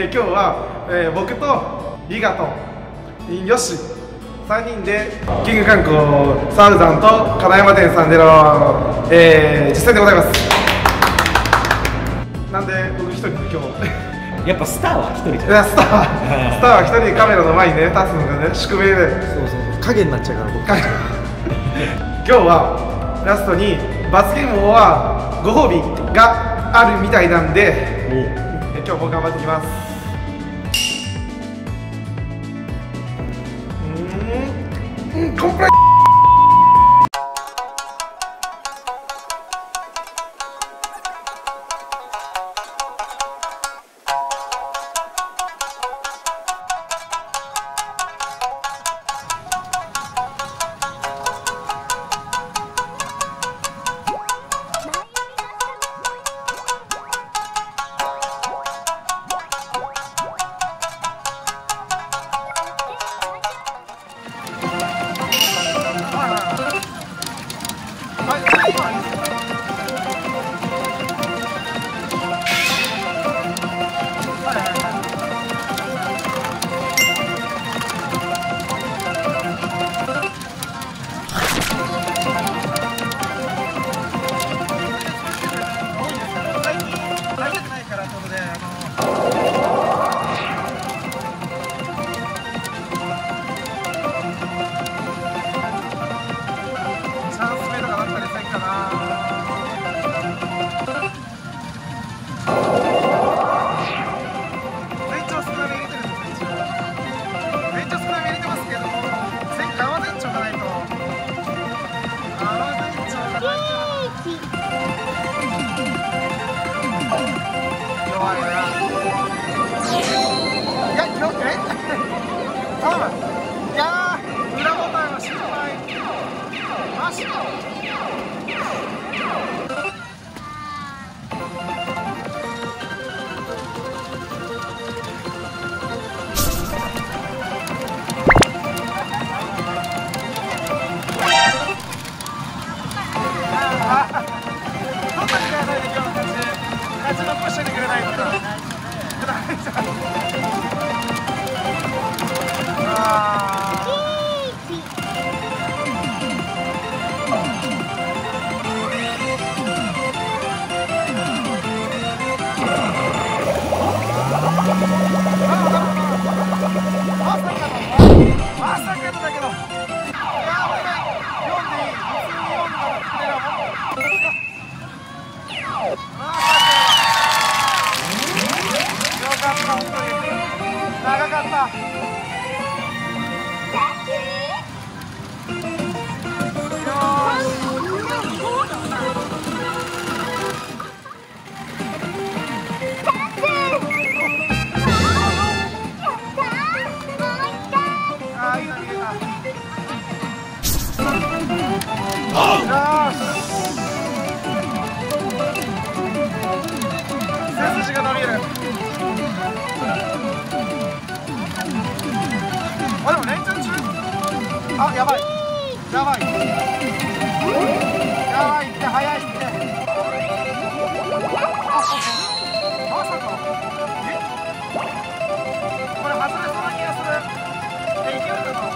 今日は、僕とリガとヨシ3人でキング観光サウザンと金山店さんでの、実践でございます。なんで僕一人で今日やっぱスターは一人じゃん。 スターは一人でカメラの前にね立つのがね宿命で、 そう影になっちゃうから僕今日はラストに罰ゲームはご褒美があるみたいなんで、今日も頑張っていきます。コンプライやばいやばいって早いってまさかこれ外れそうな気がする。いけるかな。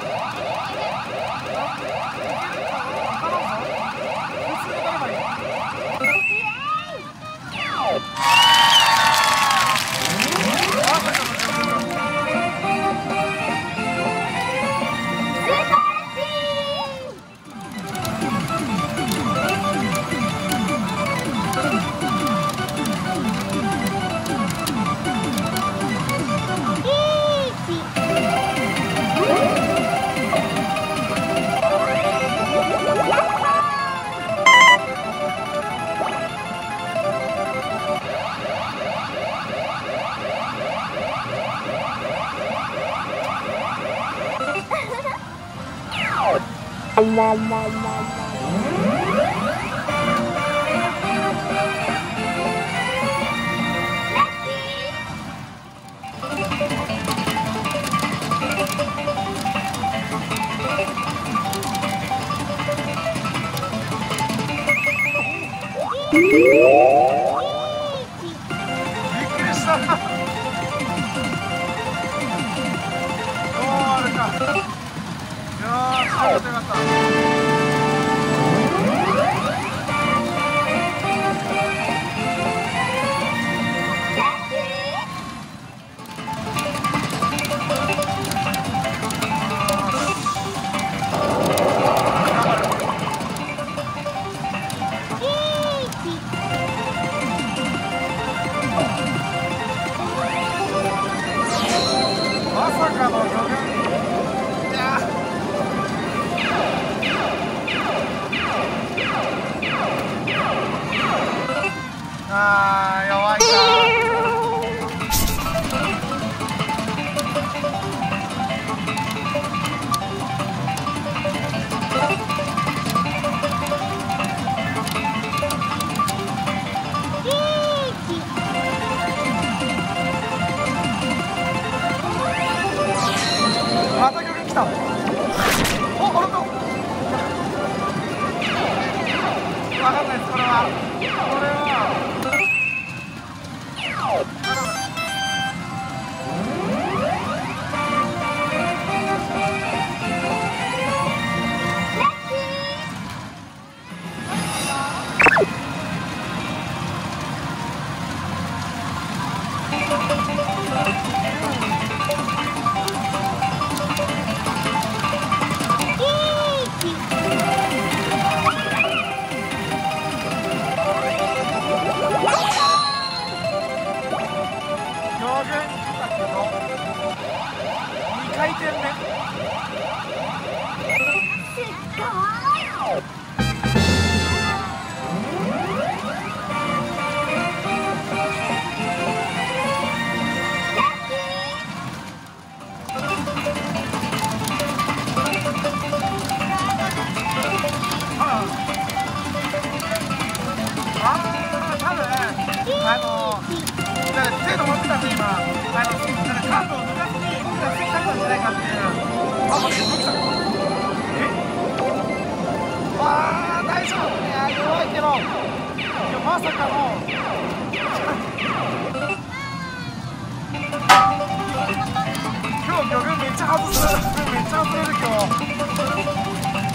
頼むぞ。普通に頼めばいい。びっくりした。 まさかの魚群。いや弱いか。また魚群来た。お、あれと。わかんないです、これは。これは。2回転目。精度持ってたんで今、カーブを抜かずに僕が過ぎたんじゃないかっていう。あ、待って、どうしたの？大丈夫。いや、弱いけど、まさかの。今日魚群めっちゃ外す。めっちゃ外れる今日。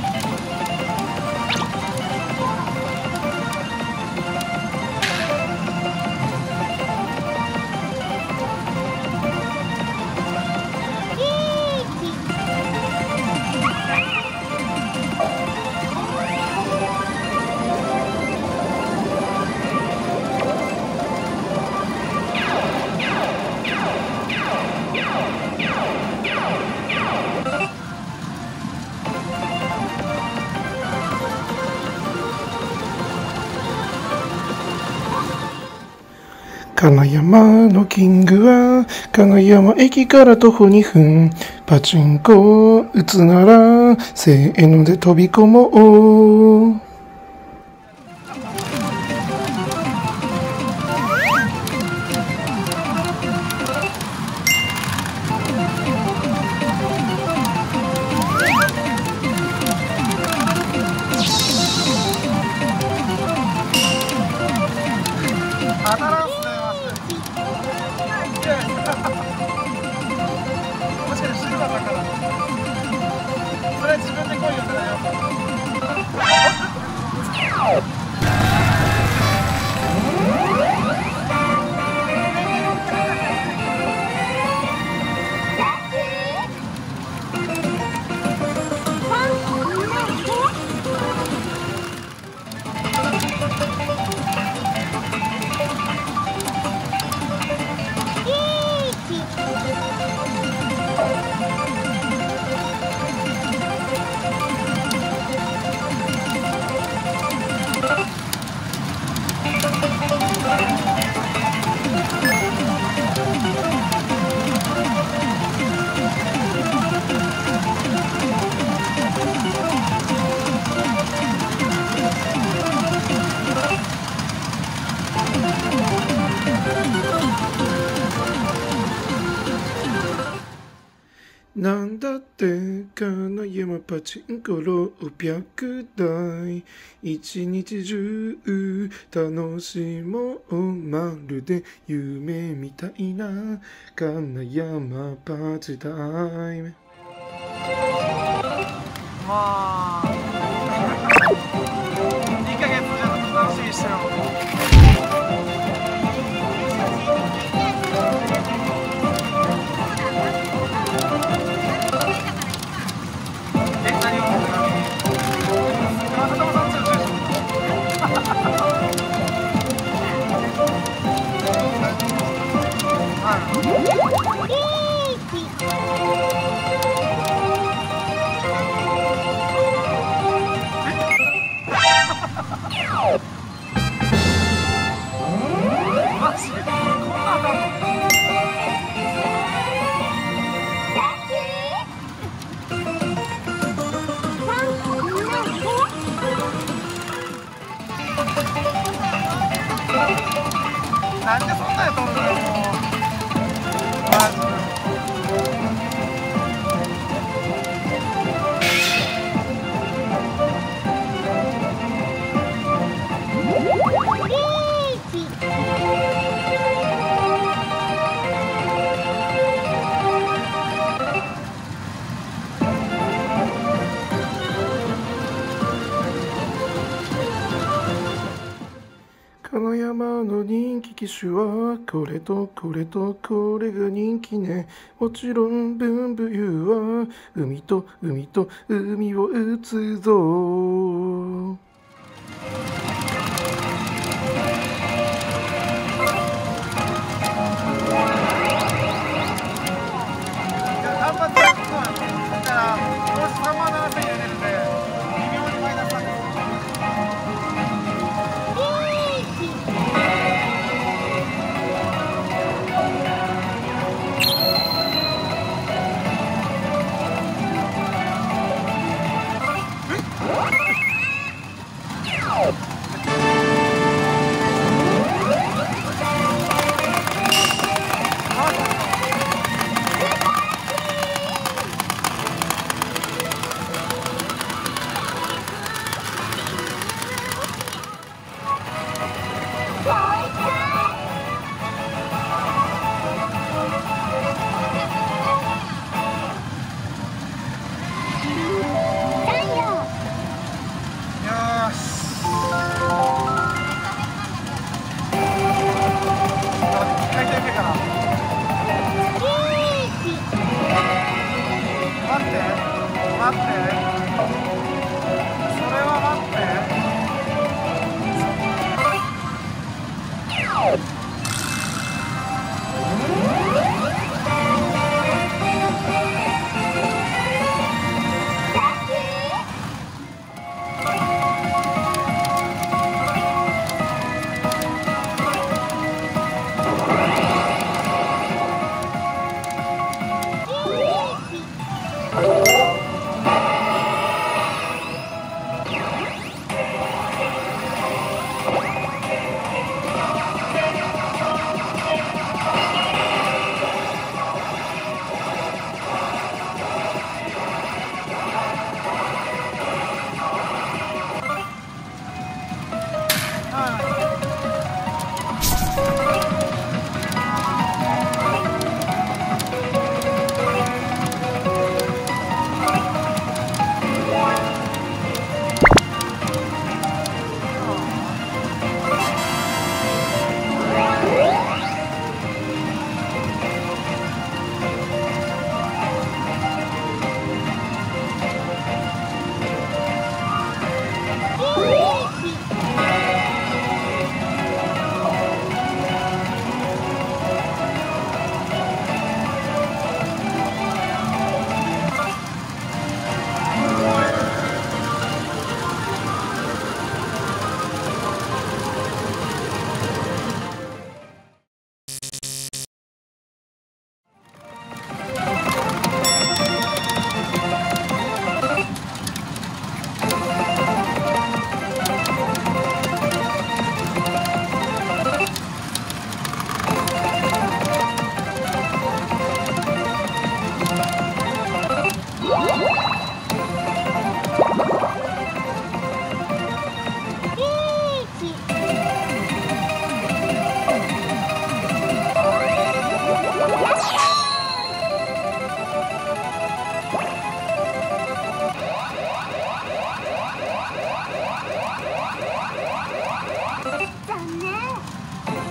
金山のキングは金山駅から徒歩2分。パチンコ打つならせーので飛び込もう。 当たらんすね、マジで。もしかしてシルバーだから。それは自分で来いよってなよ。 なんだって金山パチンコ600台一日中楽しもうまるで夢みたいな金山パチタイム。 まあ2ヶ月じゃ楽しみにしてよ。なんでそんなやと思うのよ、もう。マジで。 金山の人気機種はこれとこれとこれが人気ね。もちろん文武勇は海と海と海を打つぞ。 単発でそうなの。だからもし3万7000円入れるんで微妙にマイナスなんですよ。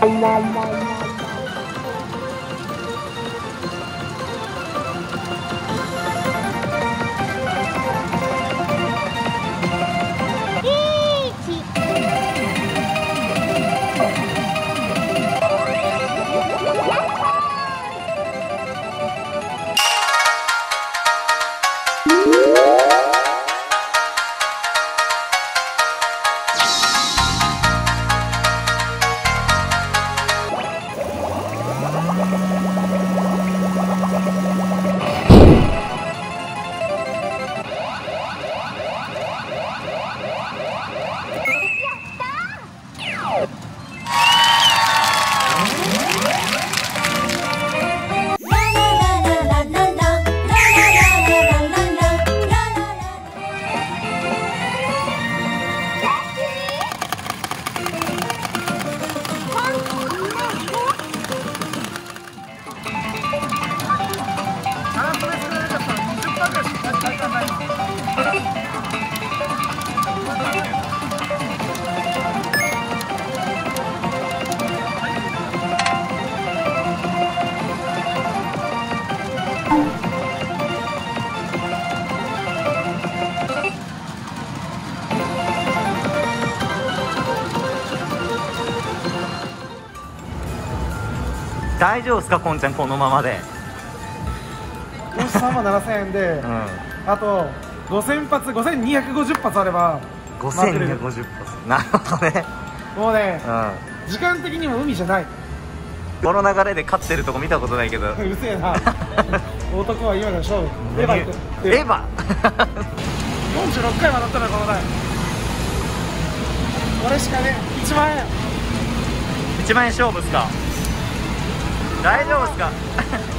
大丈夫ですか、こんちゃん、このままで。 もし3万7000円で、あと5000発、5250発あれば 5250発。なるほどね。 もうね、時間的にも海じゃない。 この流れで勝ってるとこ見たことないけど。 うるせえな。男は今の勝負。エヴァ行く。 エヴァ 46回渡ったらこの台。これしかね、1万円。 1万円勝負っすか。大丈夫っすか。